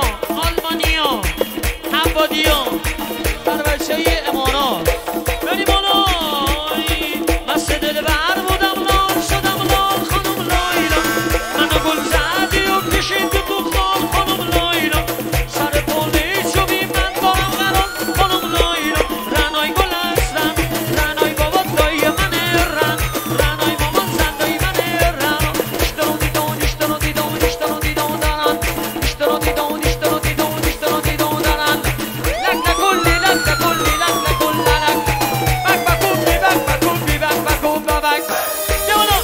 آلمانیا حوادیا در بچه امارات بریم بالای مست دلبر بودم لال شدم لال خانم لایلا منو گل زدی و کشید تو خال خانم لایلا سر پلی چوبی من دارم قرار خانم لایلا رنای گل هستم رنای بابا دایی منه رنای مامان زندایی منه اشترو دیدون اشترو دیدون اشترو دیدون دارن اشترو دیدون اشترو دیدون اشترو دیدون دارن لک کلی لک کلی لک کلی لک بک بکوبی بک بکوبی بک بکوب بک یوانا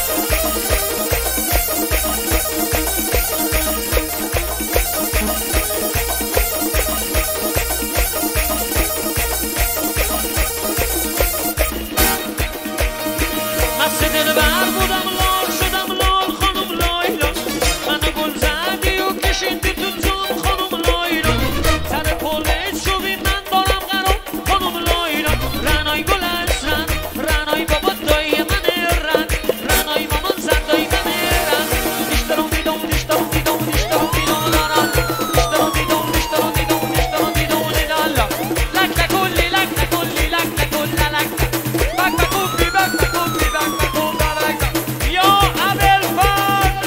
مست دلبر بودم لال شدم لال خانم لایلا منو گل زدی و کشیدی تو جون خانم لایلا سر پله چوبی من دارم قرار خانم لایلا رنای گل هستن رنای بابا دایی منه رنای مامان زندایی منه اشترو دیدون اشترو دیدون اشترو دیدون دارن اشترو دیدون اشترو دیدون اشترو دیدون لالا لک کلی لک کلی لک کلی لک بک بکوبی بک بکوبی بک بکوب بک یا ابوالفضل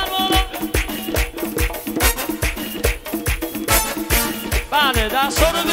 بله دست رو